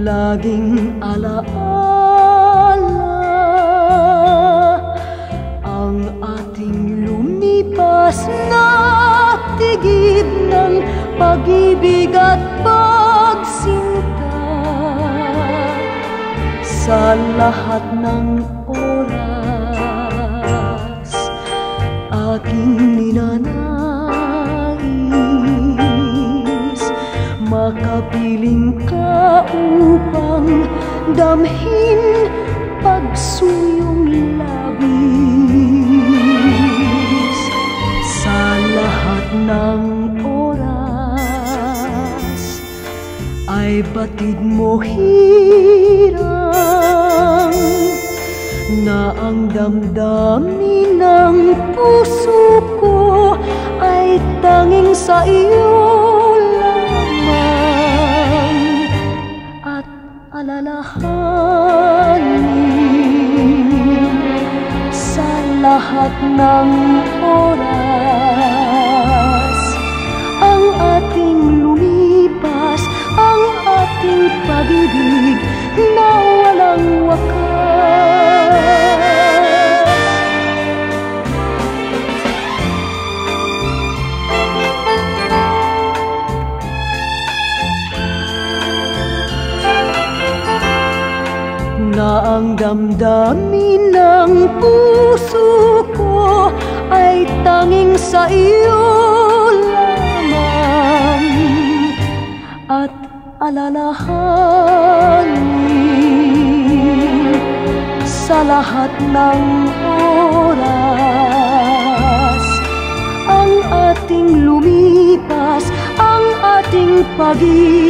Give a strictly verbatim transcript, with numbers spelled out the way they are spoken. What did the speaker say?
laging alaala ang ating lumipas na tigib ng pag-ibig at pagsinta. Sa lahat ng oras aking ninanais makapiling ka upang damhin pagsuyong labis. Sa lahat ng oras ay batid mo hirang na ang damdamin ng puso ko ay tanging sa iyo lamang at alalahanin sa lahat ng oras ang ating lumipas, ang ating pag-ibig na walang wakas. Na ang damdamin ng puso ko ay tanging sa iyo lamang at alalahanin sa lahat ng oras ang ating lumipas, ang ating pag-ibig